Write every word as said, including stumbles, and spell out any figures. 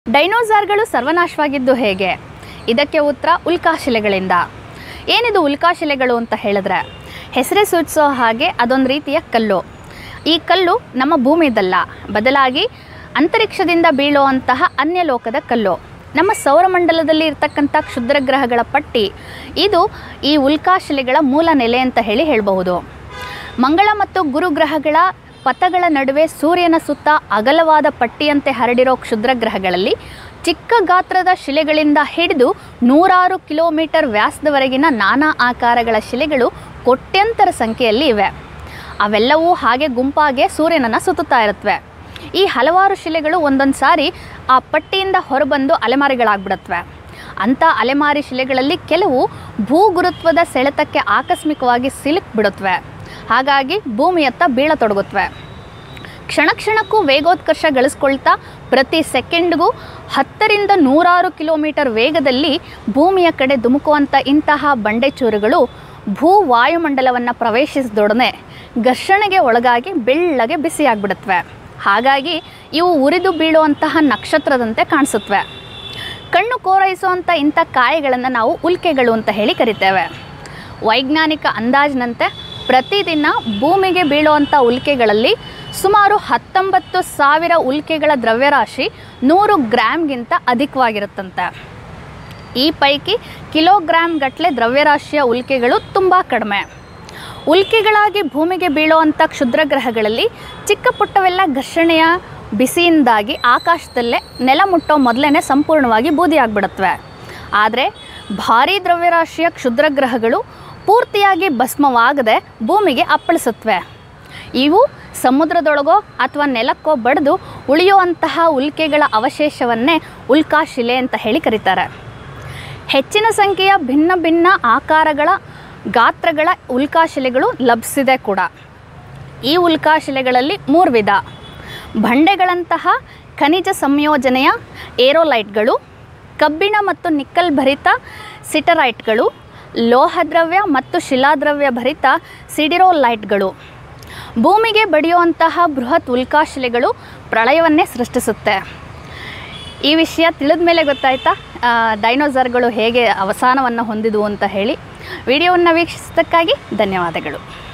ಡೈನೋಸಾರ್ಗಳು ಸರ್ವನಾಶವಾಗಿದ್ದು ಹೇಗೆ? ಇದಕ್ಕೆ ಉತ್ತರ ಉಲ್ಕಾಶಿಲೆಗಳಿಂದ. ಏನಿದು ಉಲ್ಕಾಶಿಲೆಗಳು ಅಂತ ಹೇಳಿದ್ರೆ, ಹೆಸರೇ ಸೂಚಿಸೋ ಹಾಗೆ ಅದೊಂದು ರೀತಿಯ ಕಲ್ಲು. ಈ ಕಲ್ಲು ನಮ್ಮ ಭೂಮಿದಲ್ಲ, ಬದಲಾಗಿ ಅಂತರಿಕ್ಷದಿಂದ ಬೀಳುವಂತಹ ಅನ್ಯಲೋಕದ ಕಲ್ಲು. ನಮ್ಮ ಸೌರಮಂಡಲದಲ್ಲಿ ಇರ್ತಕ್ಕಂಥ ಕ್ಷುದ್ರಗ್ರಹಗಳ ಪಟ್ಟಿ ಇದು ಈ ಉಲ್ಕಾಶಿಲೆಗಳ ಮೂಲ ನೆಲೆ ಅಂತ ಹೇಳಿ ಹೇಳಬಹುದು. ಮಂಗಳ ಮತ್ತು ಗುರುಗ್ರಹಗಳ ಪಥಗಳ ನಡುವೆ ಸೂರ್ಯನ ಸುತ್ತ ಅಗಲವಾದ ಪಟ್ಟಿಯಂತೆ ಹರಡಿರೋ ಕ್ಷುದ್ರಗ್ರಹಗಳಲ್ಲಿ ಚಿಕ್ಕ ಗಾತ್ರದ ಶಿಲೆಗಳಿಂದ ಹಿಡಿದು ನೂರಾರು ಕಿಲೋಮೀಟರ್ ವ್ಯಾಸದವರೆಗಿನ ನಾನಾ ಆಕಾರಗಳ ಶಿಲೆಗಳು ಕೋಟ್ಯಂತರ ಸಂಖ್ಯೆಯಲ್ಲಿ ಇವೆ. ಅವೆಲ್ಲವೂ ಹಾಗೆ ಗುಂಪಾಗೆ ಸೂರ್ಯನನ್ನು ಸುತ್ತುತ್ತಾ ಇರುತ್ತವೆ. ಈ ಹಲವಾರು ಶಿಲೆಗಳು ಒಂದೊಂದು ಸಾರಿ ಆ ಪಟ್ಟಿಯಿಂದ ಹೊರಬಂದು ಅಲೆಮಾರಿಗಳಾಗ್ಬಿಡುತ್ತವೆ. ಅಂಥ ಅಲೆಮಾರಿ ಶಿಲೆಗಳಲ್ಲಿ ಕೆಲವು ಭೂಗುರುತ್ವದ ಸೆಳೆತಕ್ಕೆ ಆಕಸ್ಮಿಕವಾಗಿ ಸಿಲುಕಿಬಿಡುತ್ತವೆ. ಹಾಗಾಗಿ ಭೂಮಿಯತ್ತ ಬೀಳತೊಡಗುತ್ತವೆ. ಕ್ಷಣ ಕ್ಷಣಕ್ಕೂ ವೇಗೋತ್ಕರ್ಷ ಗಳಿಸ್ಕೊಳ್ತಾ ಪ್ರತಿ ಸೆಕೆಂಡ್ಗೂ ಹತ್ತರಿಂದ ನೂರಾರು ಕಿಲೋಮೀಟರ್ ವೇಗದಲ್ಲಿ ಭೂಮಿಯ ಕಡೆ ಧುಮುಕುವಂಥ ಇಂತಹ ಬಂಡೆಚೂರುಗಳು ಭೂ ವಾಯುಮಂಡಲವನ್ನು ಪ್ರವೇಶಿಸಿದೊಡನೆ ಘರ್ಷಣೆಗೆ ಒಳಗಾಗಿ ಬೆಳ್ಳಗೆ ಬಿಸಿಯಾಗ್ಬಿಡುತ್ತವೆ. ಹಾಗಾಗಿ ಇವು ಉರಿದು ಬೀಳುವಂತಹ ನಕ್ಷತ್ರದಂತೆ ಕಾಣಿಸುತ್ತವೆ. ಕಣ್ಣು ಕೋರೈಸುವಂಥ ಇಂಥ ಕಾಯಗಳನ್ನು ನಾವು ಉಲ್ಕೆಗಳು ಅಂತ ಹೇಳಿ ಕರಿತೇವೆ. ವೈಜ್ಞಾನಿಕ ಅಂದಾಜಿನಂತೆ ಪ್ರತಿದಿನ ಭೂಮಿಗೆ ಬೀಳುವಂಥ ಉಲ್ಕೆಗಳಲ್ಲಿ ಸುಮಾರು ಹತ್ತೊಂಬತ್ತು ಸಾವಿರ ಉಲ್ಕೆಗಳ ದ್ರವ್ಯರಾಶಿ ನೂರು ಗ್ರಾಮ್ಗಿಂತ ಅಧಿಕವಾಗಿರುತ್ತಂತೆ. ಈ ಪೈಕಿ ಕಿಲೋಗ್ರಾಮ್ ಗಟ್ಟಲೆ ದ್ರವ್ಯರಾಶಿಯ ಉಲ್ಕೆಗಳು ತುಂಬ ಕಡಿಮೆ. ಉಲ್ಕೆಗಳಾಗಿ ಭೂಮಿಗೆ ಬೀಳುವಂಥ ಕ್ಷುದ್ರಗ್ರಹಗಳಲ್ಲಿ ಚಿಕ್ಕ ಪುಟ್ಟವೆಲ್ಲ ಘರ್ಷಣೆಯ ಬಿಸಿಯಿಂದಾಗಿ ಆಕಾಶದಲ್ಲೇ ನೆಲ ಮುಟ್ಟೋ ಮೊದಲೇ ಸಂಪೂರ್ಣವಾಗಿ ಬೂದಿಯಾಗ್ಬಿಡುತ್ತವೆ. ಆದರೆ ಭಾರೀ ದ್ರವ್ಯರಾಶಿಯ ಕ್ಷುದ್ರಗ್ರಹಗಳು ಪೂರ್ತಿಯಾಗಿ ಭಸ್ಮವಾಗದೆ ಭೂಮಿಗೆ ಅಪ್ಪಳಿಸುತ್ತವೆ. ಇವು ಸಮುದ್ರದೊಳಗೋ ಅಥವಾ ನೆಲಕ್ಕೋ ಬಡಿದು ಉಳಿಯುವಂತಹ ಉಲ್ಕೆಗಳ ಅವಶೇಷವನ್ನೇ ಉಲ್ಕಾಶಿಲೆ ಅಂತ ಹೇಳಿ ಕರೀತಾರೆ. ಹೆಚ್ಚಿನ ಸಂಖ್ಯೆಯ ಭಿನ್ನ ಭಿನ್ನ ಆಕಾರಗಳ ಗಾತ್ರಗಳ ಉಲ್ಕಾಶಿಲೆಗಳು ಲಭಿಸಿದೆ ಕೂಡ. ಈ ಉಲ್ಕಾಶಿಲೆಗಳಲ್ಲಿ ಮೂರು ವಿಧ: ಬಂಡೆಗಳಂತಹ ಖನಿಜ ಸಂಯೋಜನೆಯ ಏರೋಲೈಟ್ಗಳು, ಕಬ್ಬಿಣ ಮತ್ತು ನಿಕ್ಕಲ್ ಭರಿತ ಸಿಟರೈಟ್ಗಳು, ಲೋಹದ್ರವ್ಯ ಮತ್ತು ಶಿಲಾದ್ರವ್ಯ ಭರಿತ ಸಿಡಿರೋಲೈಟ್ಗಳು. ಭೂಮಿಗೆ ಬಡಿಯುವಂತಹ ಬೃಹತ್ ಉಲ್ಕಾಶಿಲೆಗಳು ಪ್ರಳಯವನ್ನೇ ಸೃಷ್ಟಿಸುತ್ತೆ. ಈ ವಿಷಯ ತಿಳಿದ ಮೇಲೆ ಗೊತ್ತಾಯ್ತಾ ಡೈನೋಸಾರ್ಗಳು ಹೇಗೆ ಅವಸಾನವನ್ನು ಹೊಂದಿದವು ಅಂತ ಹೇಳಿ. ವಿಡಿಯೋವನ್ನು ವೀಕ್ಷಿಸಿದ್ದಕ್ಕಾಗಿ ಧನ್ಯವಾದಗಳು.